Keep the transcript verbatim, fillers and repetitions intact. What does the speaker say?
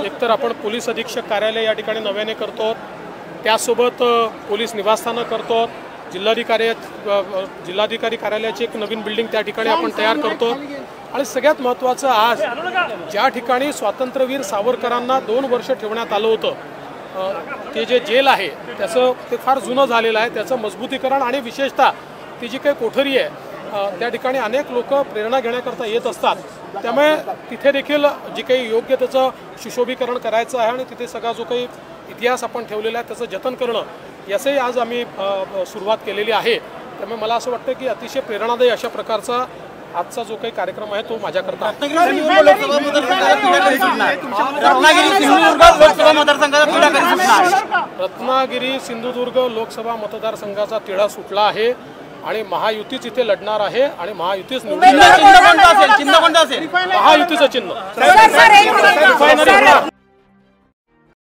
एकतर आपण पोलीस अधीक्षक कार्यालय या ठिकाणी नव्याने करतो, त्यासोबत पोलीस निवासस्थानं करतो, जिल्हाधिकारी जिल्हाधिकारी कार्यालयाची एक नवीन बिल्डिंग त्या ठिकाणी आपण तयार करतो आणि सगळ्यात महत्त्वाचं आज ज्या ठिकाणी स्वातंत्र्यवीर सावरकरांना दोन वर्ष ठेवण्यात आलं होतं ते जे जेल आहे त्याचं ते फार जुनं झालेलं आहे, त्याचं मजबूतीकरण आणि विशेषतः ती जी काही कोठरी आहे त्या ठिकाणी अनेक लोक प्रेरणा घेण्याकरता येत असतात, त्यामुळे तिथे देखील जी काही योग्य त्याचं सुशोभीकरण करायचं आहे आणि तिथे सगळा जो काही इतिहास आपण ठेवलेला आहे त्याचं जतन करणं याचंही आज आम्ही सुरुवात केलेली आहे। त्यामुळे मला असं वाटतं की अतिशय प्रेरणादायी अशा प्रकारचा आजचा जो काही कार्यक्रम आहे तो माझ्याकरता रत्नागिरी सिंधुदुर्ग लोकसभा मतदारसंघाचा तिढा सुटला आहे आणि महायुतीच इथे लढणार आहे आणि महायुतीच निवडून महायुतीचं चिन्ह